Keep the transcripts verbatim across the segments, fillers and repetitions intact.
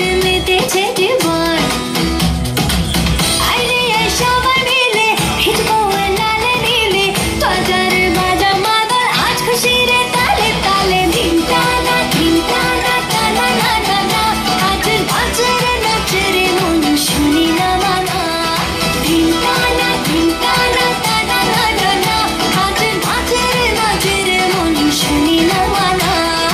মেতেছে জীবন আইরে সবাই মিলে হিচকো লালে নীলে বাজার বাজা মাদল আজ খুশির তালে তালে ধিনটানা ধিনটানা টানা না না না আজ নাচের নাচের মন শুনি না মানা ধিনটানা ধিনটানা টানা না না না আজ নাচের নাচের মন শুনি না মানা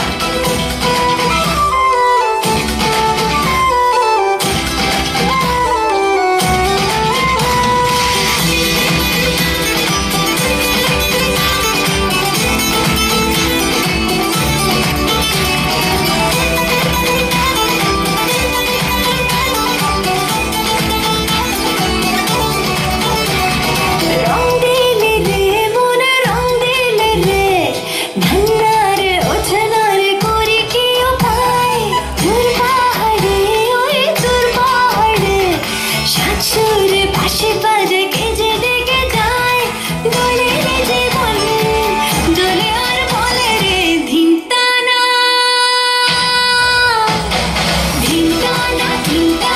রং দিলে রে মন রং দিলে রে ঢন্ডার ওঠনার করি কি উপায় তোর পাহাড়ে ওই তোর পাহাড়ে সাতসুর পাশে বাজে কে যে ডেকে যায় দোলে রে জীবন দোলে আর বলে রে ধিনটানা ধিনটানা ধিনটানা